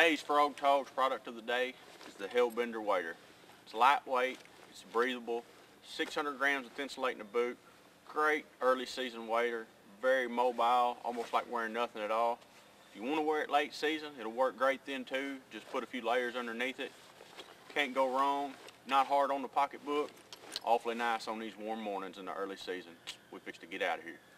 Today's Frog Toggs product of the day is the Hellbender Wader. It's lightweight, it's breathable, 600 grams of thinsulate in the boot, great early season wader, very mobile, almost like wearing nothing at all. If you want to wear it late season, it'll work great then too. Just put a few layers underneath it. Can't go wrong, not hard on the pocketbook, awfully nice on these warm mornings in the early season. We fixed to get out of here.